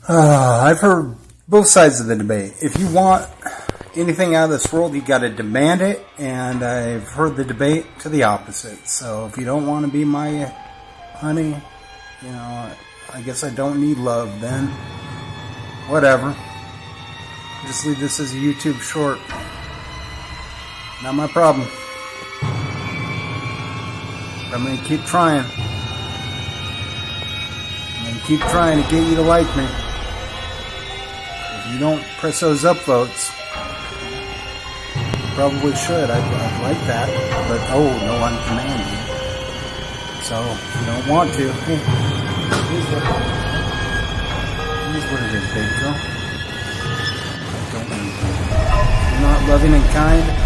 I've heard both sides of the debate. If you want anything out of this world, you got to demand it, and I've heard the debate to the opposite. So if you don't want to be my honey, you know, I guess I don't need love then. Whatever. Just leave this as a YouTube short. Not my problem. But I'm going to keep trying. I'm going to keep trying to get you to like me. If you don't press those upvotes, you probably should. I'd like that. But, oh, no, I'm commanding. So, if you don't want to, hey, here's what it is, baby girl. Don't need you. If you're not loving and kind,